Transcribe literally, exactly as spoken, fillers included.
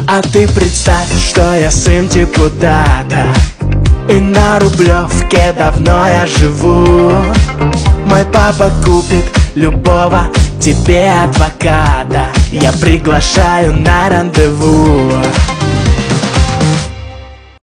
А ты представь, что я сын депутата, и на Рублевке давно я живу. Мой папа купит любого тебе адвоката, я приглашаю на рандеву.